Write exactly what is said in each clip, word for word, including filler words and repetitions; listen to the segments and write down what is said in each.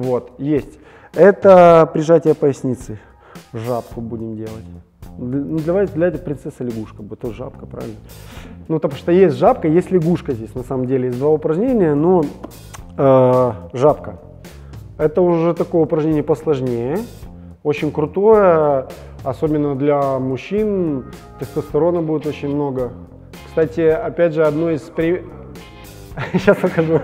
Вот, есть. Это прижатие поясницы. Жабку будем делать. Ну, давайте для этого принцесса-лягушка, будет тоже жабка, правильно? Ну, потому что есть жабка, есть лягушка здесь, на самом деле. Есть два упражнения, но э, жабка. Это уже такое упражнение посложнее, очень крутое, особенно для мужчин. Тестостерона будет очень много. Кстати, опять же, одно из... При... Сейчас покажу.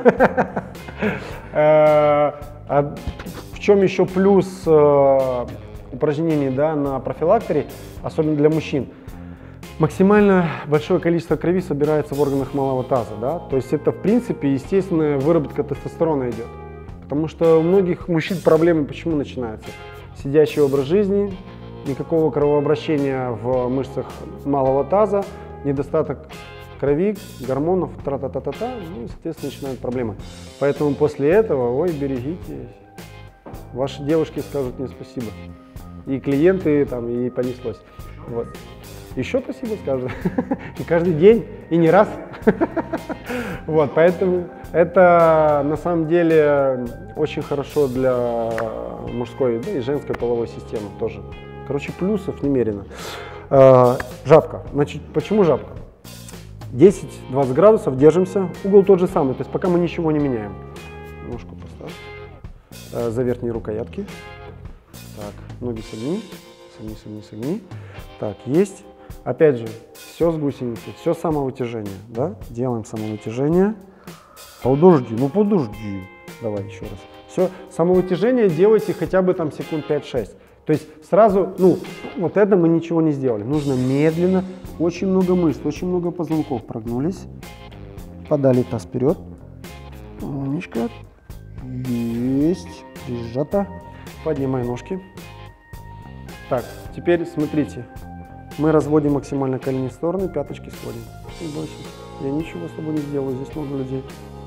В чем еще плюс упражнений, да, на профилакторе, особенно для мужчин? Максимально большое количество крови собирается в органах малого таза, да? То есть это, в принципе, естественная выработка тестостерона идет. Потому что у многих мужчин проблемы почему начинаются? Сидящий образ жизни, никакого кровообращения в мышцах малого таза, недостаток крови, гормонов, тра-та-та-та-та, ну, соответственно, начинают проблемы. Поэтому после этого, ой, берегитесь, ваши девушки скажут мне спасибо. И клиенты там, и понеслось. Вот. Еще спасибо скажут. И каждый день, и не раз. Вот, поэтому это на самом деле очень хорошо для мужской, да, и женской половой системы тоже. Короче, плюсов немерено. Жабка. Значит, почему жабка? десять-двадцать градусов, держимся. Угол тот же самый, то есть пока мы ничего не меняем. Ножку поставь. За верхние рукоятки. Так, ноги согни, согни, согни, согни. Так, есть. Опять же, все с гусеницей, все самовытяжение, да? Делаем самовытяжение. Подожди, ну подожди. Давай еще раз. Все, самовытяжение делайте хотя бы там секунд пять-шесть. То есть сразу, ну, вот это мы ничего не сделали. Нужно медленно, очень много мышц, очень много позвонков прогнулись. Подали таз вперед. Умничка. Есть. Прижато. Поднимай ножки. Так, теперь смотрите. Мы разводим максимально колени в стороны, пяточки сводим. Не бойся. Я ничего с тобой не сделаю, здесь много людей.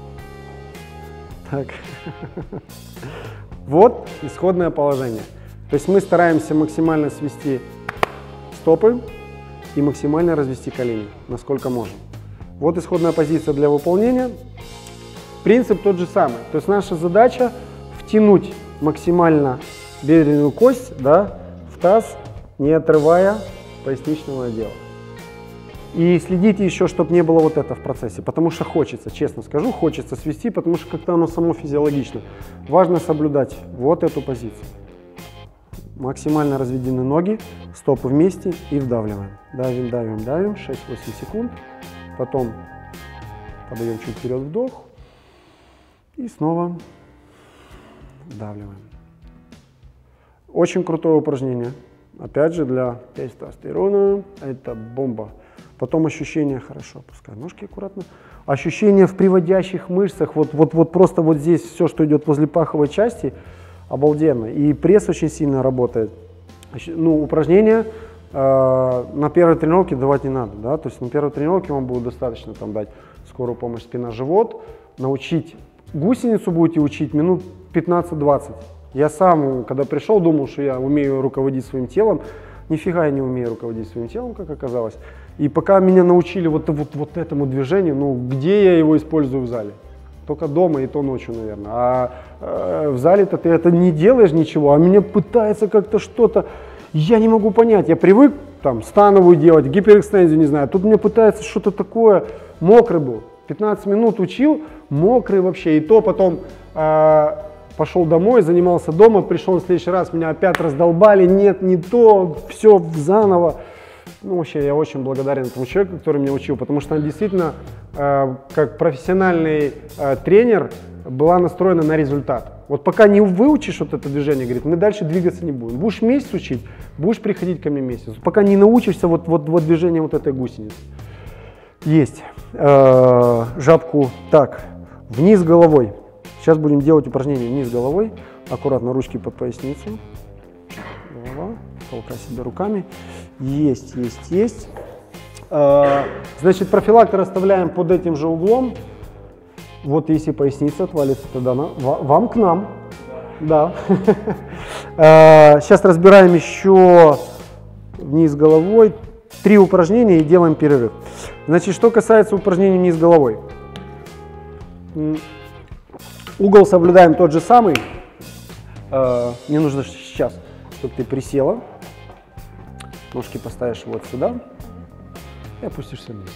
Так. Вот исходное положение. То есть мы стараемся максимально свести стопы и максимально развести колени, насколько можем. Вот исходная позиция для выполнения. Принцип тот же самый. То есть наша задача втянуть максимально бедренную кость, да, в таз, не отрывая поясничного отдела. И следите еще, чтобы не было вот это в процессе, потому что хочется, честно скажу, хочется свести, потому что как-то оно само физиологично. Важно соблюдать вот эту позицию. Максимально разведены ноги, стопы вместе и вдавливаем. Давим, давим, давим, шесть-восемь секунд. Потом подаем чуть вперед вдох и снова вдавливаем. Очень крутое упражнение. Опять же, для тестостерона это бомба. Потом ощущения, хорошо, опускай ножки аккуратно. Ощущения в приводящих мышцах, вот, вот, вот просто вот здесь все, что идет возле паховой части, обалденно. И пресс очень сильно работает. Ну, упражнения э, на первой тренировке давать не надо, да, то есть на первой тренировке вам будет достаточно там дать скорую помощь спина-живот, научить, гусеницу будете учить минут пятнадцать-двадцать. Я сам, когда пришел, думал, что я умею руководить своим телом. Нифига я не умею руководить своим телом, как оказалось. И пока меня научили вот, вот, вот этому движению, ну, где я его использую в зале? Только дома и то ночью, наверное. А э, в зале-то ты это не делаешь ничего, а меня пытается как-то что-то... Я не могу понять. Я привык там становую делать, гиперэкстензию, не знаю. Тут мне пытается что-то такое... Мокрый был. пятнадцать минут учил, мокрый вообще. И то потом... Э, пошел домой, занимался дома, пришел в следующий раз, меня опять раздолбали, нет, не то, все заново. Ну, вообще, я очень благодарен этому человеку, который меня учил, потому что она действительно, э, как профессиональный э, тренер, была настроена на результат. Вот пока не выучишь вот это движение, говорит, мы дальше двигаться не будем. Будешь месяц учить, будешь приходить ко мне месяц. Пока не научишься вот, вот, вот движение вот этой гусеницы. Есть. Э, жабку так, вниз головой. Сейчас будем делать упражнение вниз головой. Аккуратно ручки под поясницу. Голова. Толкай себя руками. Есть, есть, есть. Значит, профилактор оставляем под этим же углом. Вот если поясница отвалится, тогда на, вам к нам. Да. Сейчас разбираем еще вниз головой. Три упражнения и делаем перерыв. Значит, что касается упражнений вниз головой. Угол соблюдаем тот же самый. э, мне нужно сейчас, чтобы ты присела, ножки поставишь вот сюда и опустишься вниз.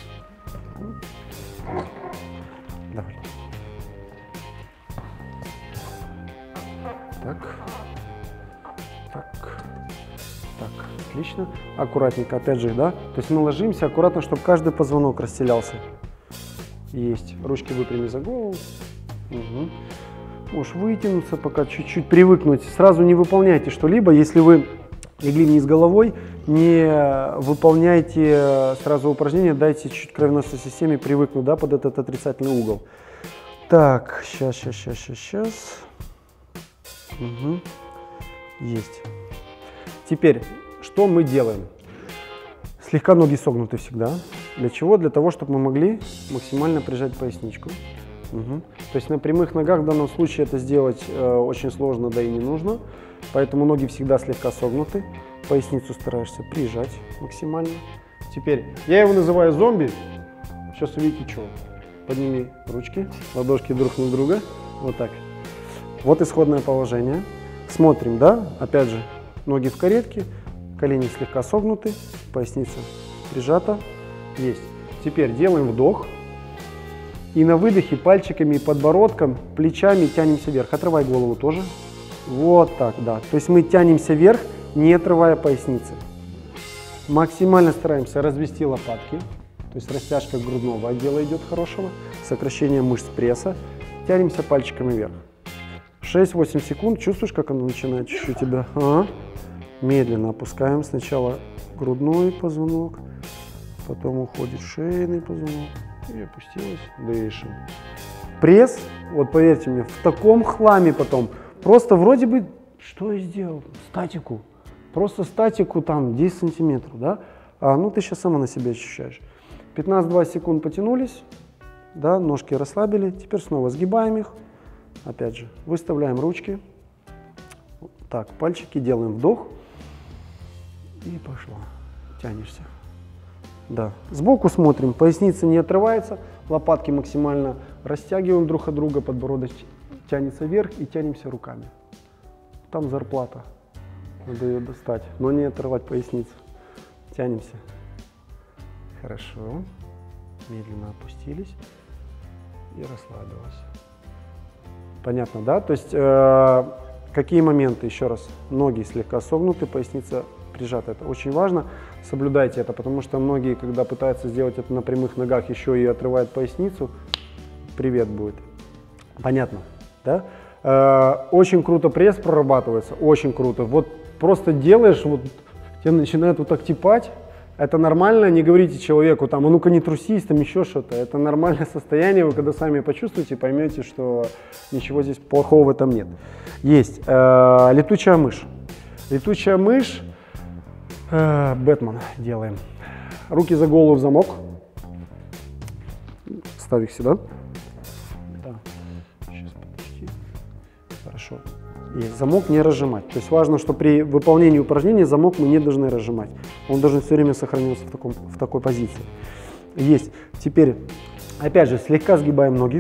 Давай. Так. Так. Так, отлично. Аккуратненько, опять же, да? То есть мы ложимся аккуратно, чтобы каждый позвонок расстелялся. Есть. Ручки выпрями за голову. Угу. Можешь вытянуться, пока чуть-чуть привыкнуть. Сразу не выполняйте что-либо. Если вы легли вниз головой, не выполняйте сразу упражнение, дайте чуть кровеносной системе привыкнуть, да, под этот отрицательный угол. Так, сейчас, сейчас, сейчас, сейчас, сейчас. Угу. Есть. Теперь, что мы делаем? Слегка ноги согнуты всегда. Для чего? Для того, чтобы мы могли максимально прижать поясничку. Угу. То есть на прямых ногах в данном случае это сделать э, очень сложно, да и не нужно. Поэтому ноги всегда слегка согнуты. Поясницу стараешься прижать максимально. Теперь, я его называю зомби. Сейчас увидите, что. Подними ручки, ладошки друг на друга. Вот так. Вот исходное положение. Смотрим, да? Опять же, ноги в каретке, колени слегка согнуты, поясница прижата. Есть. Теперь делаем вдох. И на выдохе пальчиками и подбородком, плечами тянемся вверх. Отрывай голову тоже. Вот так, да. То есть мы тянемся вверх, не отрывая поясницы. Максимально стараемся развести лопатки. То есть растяжка грудного отдела идет хорошего. Сокращение мышц пресса. Тянемся пальчиками вверх. шесть-восемь секунд. Чувствуешь, как оно начинает чуть-чуть тебя? Ага. Медленно опускаем. Сначала грудной позвонок, потом уходит шейный позвонок. И опустилась. Дышим. Пресс, вот поверьте мне, в таком хламе потом. Просто вроде бы, что я сделал? Статику. Просто статику там десять сантиметров, да? А, ну ты сейчас сама на себе ощущаешь. пятнадцать-двадцать секунд потянулись, да, ножки расслабили. Теперь снова сгибаем их. Опять же, выставляем ручки. Так, пальчики, делаем вдох. И пошло. Тянешься. Да. Сбоку смотрим, поясница не отрывается, лопатки максимально растягиваем друг от друга, подбородок тянется вверх и тянемся руками. Там зарплата. Надо ее достать, но не отрывать поясницу. Тянемся. Хорошо. Медленно опустились и расслабилась. Понятно, да? То есть э, какие моменты? Еще раз. Ноги слегка согнуты, поясница прижата. Это очень важно. Соблюдайте это, потому что многие, когда пытаются сделать это на прямых ногах, еще и отрывают поясницу, привет будет. Понятно, да? Э, очень круто пресс прорабатывается, очень круто. Вот просто делаешь, вот тебе начинает вот так типать. Это нормально, не говорите человеку, там, а ну-ка не трусись, там еще что-то. Это нормальное состояние, вы когда сами почувствуете, поймете, что ничего здесь плохого в этом нет. Есть э, летучая мышь. Летучая мышь, э, Бэтмен делаем. Руки за голову в замок. Ставь их сюда. Да. Сейчас, подожди. Хорошо. Есть. Замок не разжимать. То есть важно, что при выполнении упражнения замок мы не должны разжимать. Он должен все время сохраняться в, таком, в такой позиции. Есть. Теперь, опять же, слегка сгибаем ноги.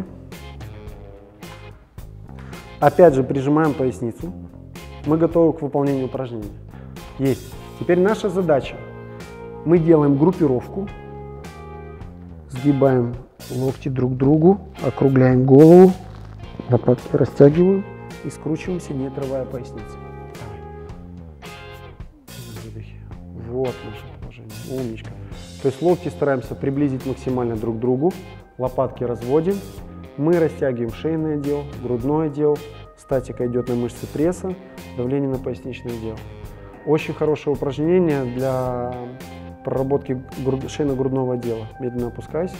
Опять же, прижимаем поясницу. Мы готовы к выполнению упражнения. Есть. Теперь наша задача. Мы делаем группировку. Сгибаем локти друг к другу. Округляем голову. Лопатки растягиваем. И скручиваемся, не отрывая поясницу. Вот наше положение. Умничка. То есть локти стараемся приблизить максимально друг к другу. Лопатки разводим. Мы растягиваем шейный отдел, грудной отдел. Статика идет на мышцы пресса. Давление на поясничный отдел. Очень хорошее упражнение для проработки шейно-грудного отдела. Медленно опускайся.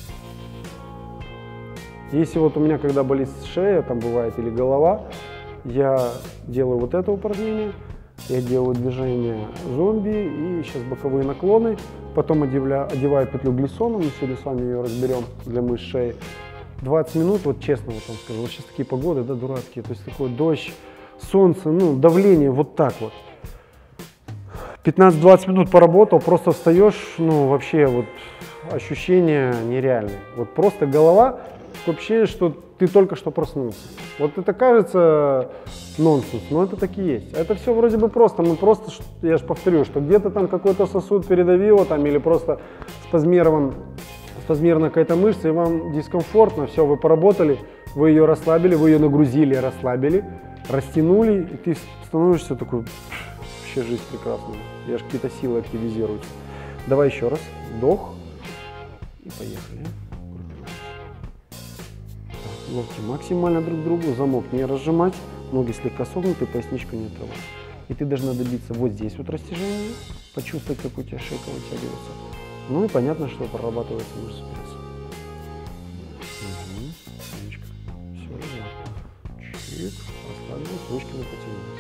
Если вот у меня, когда болит шея, там бывает, или голова, я делаю вот это упражнение, я делаю движение зомби и сейчас боковые наклоны, потом одеваю, одеваю петлю глиссона, мы сегодня с вами ее разберем для мышц шеи. двадцать минут, вот честно вот вам скажу, вот сейчас такие погоды, да, дурацкие, то есть такой дождь, солнце, ну, давление вот так вот. пятнадцать-двадцать минут поработал, просто встаешь, ну, вообще вот ощущения нереальные. Вот просто голова, такое ощущение, что ты только что проснулся. Вот это кажется нонсенс, но это так и есть. Это все вроде бы просто, мы просто, я же повторю, что где-то там какой-то сосуд передавило там или просто спазмирован, спазмирована какая-то мышца, и вам дискомфортно, все, вы поработали, вы ее расслабили, вы ее нагрузили, расслабили, растянули, и ты становишься такой, вообще жизнь прекрасная, я же какие-то силы активизируются. Давай еще раз, вдох и поехали. Локти максимально друг к другу, замок не разжимать, ноги слегка согнуты, поясничку не отрывать. И ты должна добиться вот здесь вот растяжения, почувствовать, как у тебя шейка вытягивается. Ну и понятно, что прорабатывается мышца пресса. Угу. Все, размах. Чик, расслабились, ручки потянулись.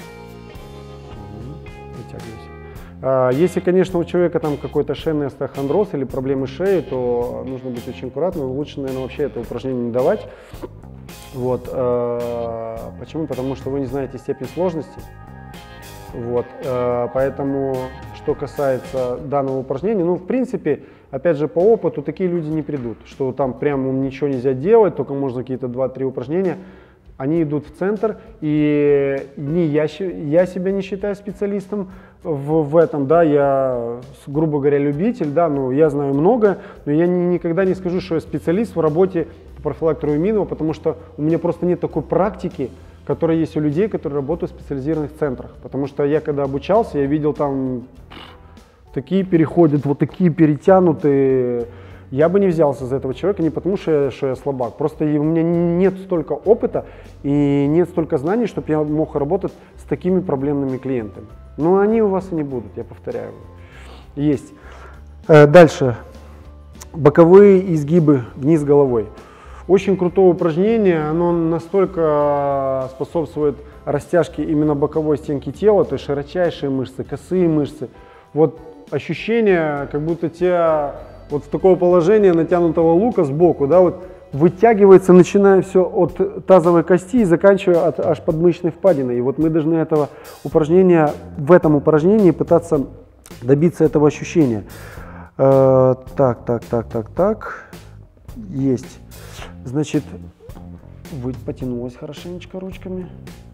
Угу. Вытягивайся. А, если, конечно, у человека там какой-то шейный остеохондроз или проблемы шеи, то нужно быть очень аккуратным. Лучше, наверное, вообще это упражнение не давать. Вот. А, почему? Потому что вы не знаете степень сложности. Вот. А, поэтому, что касается данного упражнения, ну, в принципе, опять же, по опыту такие люди не придут, что там прямо ничего нельзя делать, только можно какие-то два-три упражнения. Они идут в центр, и не я, я себя не считаю специалистом в, в этом, да, я, грубо говоря, любитель, да, но я знаю много, но я ни, никогда не скажу, что я специалист в работе по профилактике Руиминова, потому что у меня просто нет такой практики, которая есть у людей, которые работают в специализированных центрах, потому что я когда обучался, я видел там такие переходят, вот такие перетянутые. Я бы не взялся за этого человека не потому, что я, что я слабак, просто у меня нет столько опыта и нет столько знаний, чтобы я мог работать с такими проблемными клиентами. Но они у вас и не будут, я повторяю. Есть. Дальше. Боковые изгибы вниз головой. Очень крутое упражнение, оно настолько способствует растяжке именно боковой стенки тела, то есть широчайшие мышцы, косые мышцы. Вот ощущение, как будто тебя вот в такое положение натянутого лука сбоку, да, вот вытягивается, начиная все от тазовой кости и заканчивая от, аж подмышечной впадиной. И вот мы должны этого упражнения, в этом упражнении пытаться добиться этого ощущения. Э, так, так, так, так, так. Есть. Значит, вы потянулась хорошенечко ручками.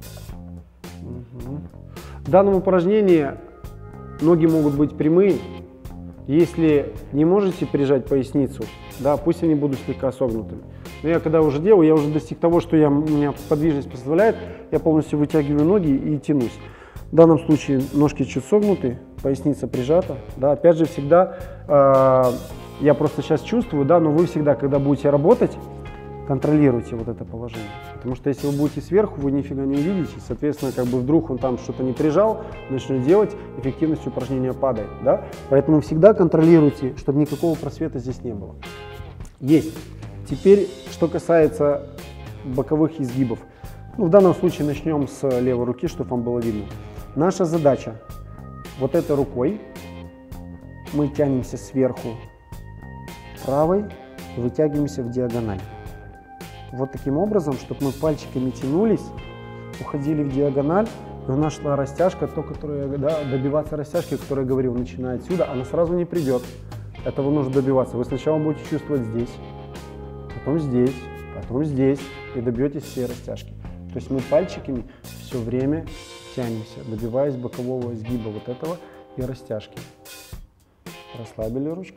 Угу. В данном упражнении ноги могут быть прямые. Если не можете прижать поясницу, да, пусть они будут слегка согнутыми. Но я когда уже делаю, я уже достиг того, что я, у меня подвижность позволяет, я полностью вытягиваю ноги и тянусь. В данном случае ножки чуть согнуты, поясница прижата. Да, опять же, всегда, э, я просто сейчас чувствую, да, но вы всегда, когда будете работать, контролируйте вот это положение. Потому что если вы будете сверху, вы нифига не увидите. Соответственно, как бы вдруг он там что-то не прижал, начнет делать, эффективность упражнения падает. Да? Поэтому всегда контролируйте, чтобы никакого просвета здесь не было. Есть. Теперь, что касается боковых изгибов. Ну, в данном случае начнем с левой руки, чтобы вам было видно. Наша задача вот этой рукой мы тянемся сверху правой, вытягиваемся в диагональ. Вот таким образом, чтобы мы пальчиками тянулись, уходили в диагональ, и у нас шла растяжка, то, которая, да, добиваться растяжки, которую я говорил, начиная отсюда, она сразу не придет. Этого нужно добиваться. Вы сначала будете чувствовать здесь, потом здесь, потом здесь, и добьетесь всей растяжки. То есть мы пальчиками все время тянемся, добиваясь бокового изгиба вот этого и растяжки. Расслабили ручку.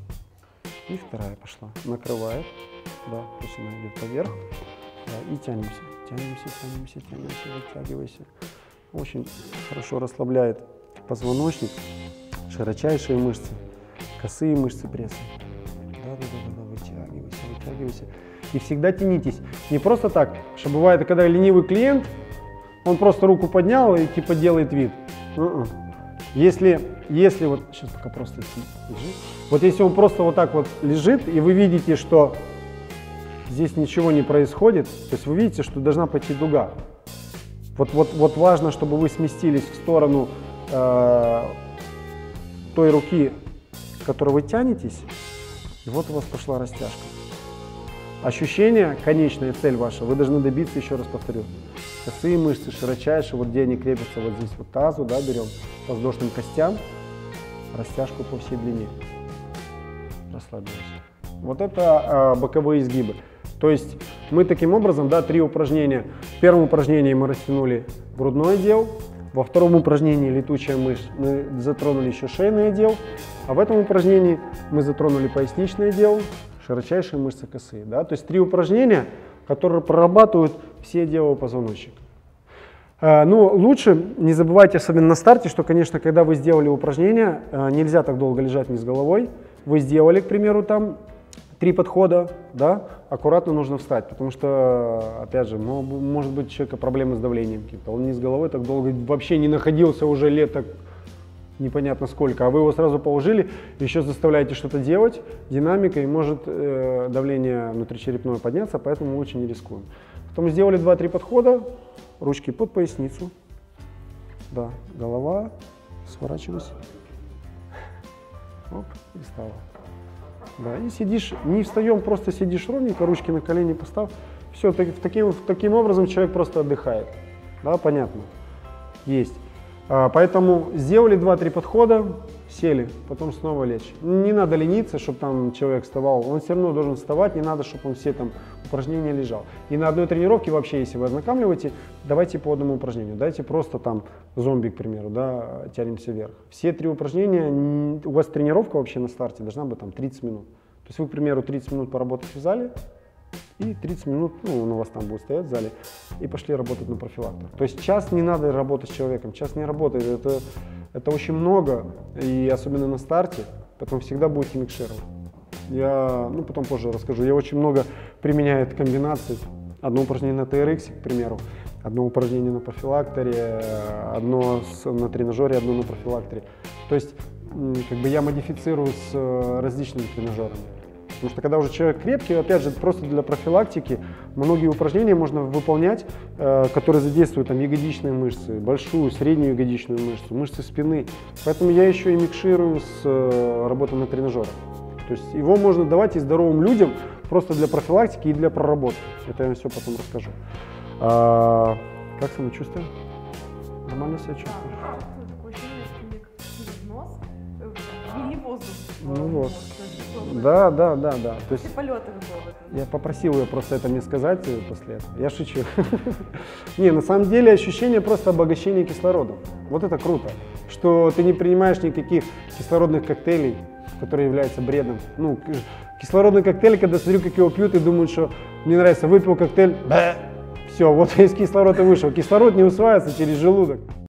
И вторая пошла. Накрывает. Да, пусть она идет поверх. Да, и тянемся. Тянемся, тянемся, тянемся, вытягивайся. Очень хорошо расслабляет позвоночник, широчайшие мышцы, косые мышцы пресса. Да, да, да, да, вытягивайся, вытягивайся. И всегда тянитесь. Не просто так, что бывает, когда ленивый клиент, он просто руку поднял и типа делает вид. Uh-uh. Если, если вот, сейчас пока просто лежит. Вот если он просто вот так вот лежит, и вы видите, что здесь ничего не происходит, то есть вы видите, что должна пойти дуга. Вот, вот, вот важно, чтобы вы сместились в сторону э, той руки, к которой вы тянетесь, и вот у вас пошла растяжка. Ощущение, конечная цель ваша, вы должны добиться, еще раз повторю, косые мышцы, широчайшие, вот где они крепятся, вот здесь вот тазу, да, берем, воздушным костям, растяжку по всей длине. расслабилась. Вот это э, боковые изгибы. То есть мы таким образом, да, три упражнения. В первом упражнении мы растянули грудной отдел, во втором упражнении летучая мышца мы затронули еще шейный отдел, а в этом упражнении мы затронули поясничный отдел, широчайшие мышцы косые. Да? То есть три упражнения, которые прорабатывают все отделы позвоночника. Э, ну, лучше не забывайте, особенно на старте, что, конечно, когда вы сделали упражнение, э, нельзя так долго лежать вниз головой. Вы сделали, к примеру, там три подхода, да, аккуратно нужно встать, потому что, опять же, ну, может быть у человека проблемы с давлением какие-то, он вниз головой так долго вообще не находился уже лет так непонятно сколько, а вы его сразу положили, еще заставляете что-то делать, динамика, и может э, давление внутричерепное подняться, поэтому лучше не рискуем. Потом сделали два-три подхода, ручки под поясницу, да, голова, сворачивайся, оп, и встала. Да, и сидишь, не встаем, просто сидишь ровненько, ручки на колени поставь. Все, так, таким, таким образом человек просто отдыхает. Да, понятно? Есть. А, поэтому сделали два-три подхода, сели, потом снова лечь. Не надо лениться, чтобы там человек вставал. Он все равно должен вставать, не надо, чтобы он все там упражнения лежал. И на одной тренировке вообще, если вы ознакомливаете, давайте по одному упражнению. Дайте просто там зомби, к примеру, да, тянемся вверх. Все три упражнения, у вас тренировка вообще на старте должна быть там тридцать минут. То есть вы, к примеру, тридцать минут поработали в зале, и тридцать минут, ну, он у вас там будет стоять в зале, и пошли работать на профилактор. То есть час не надо работать с человеком, час не работает, это, это очень много, и особенно на старте, поэтому всегда будете микшировать. Я, ну, потом позже расскажу, я очень много применяю комбинаций, одно упражнение на тэ эр икс, к примеру, одно упражнение на профилакторе, одно с, на тренажере, одно на профилакторе. То есть, как бы я модифицирую с различными тренажерами. Потому что когда уже человек крепкий, опять же, просто для профилактики многие упражнения можно выполнять, э, которые задействуют там ягодичные мышцы, большую, среднюю ягодичную мышцу, мышцы спины. Поэтому я еще и микширую с э, работой на тренажерах. То есть его можно давать и здоровым людям просто для профилактики и для проработки. Это я вам все потом расскажу. А, как самочувствие? Нормально себя чувствуешь? Такое ощущение, что мне через нос ввели воздух. Ну вот. Да, да, да, да. То есть полетах было. Я попросил ее просто это мне сказать после этого. Я шучу. Не, на самом деле ощущение просто обогащения кислородом. Вот это круто, что ты не принимаешь никаких кислородных коктейлей, которые являются бредом. Ну, кислородный коктейль, когда смотрю, как его пьют, и думают, что мне нравится, выпил коктейль, все, вот из кислорода вышел. Кислород не усваивается через желудок.